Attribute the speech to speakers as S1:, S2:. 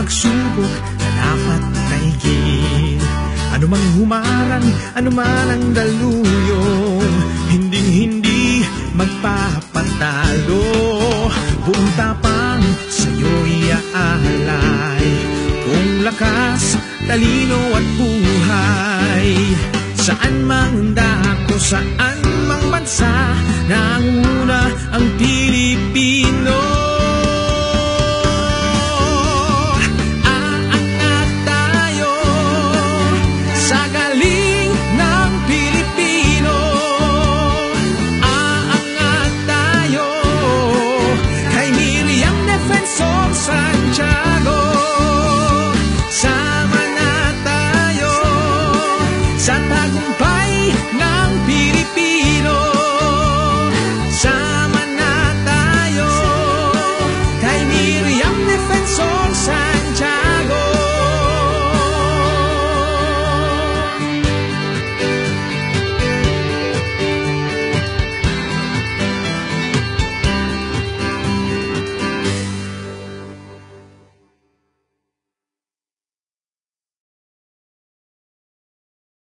S1: pagsubok na dapat daigin. Anumang humarang, anuman ang daluyong, hinding-hindi magpapatalo. Buong tapang sa'yo iaalay, kung lakas, talino at buhay. Saan mang dako, saan mang bansa, nanguna ang Pilipinas.